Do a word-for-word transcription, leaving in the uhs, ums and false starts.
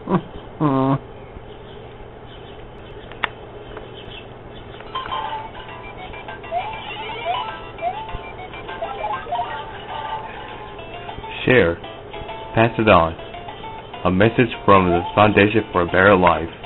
Share. Pass it on. A message from the Foundation for a Better Life.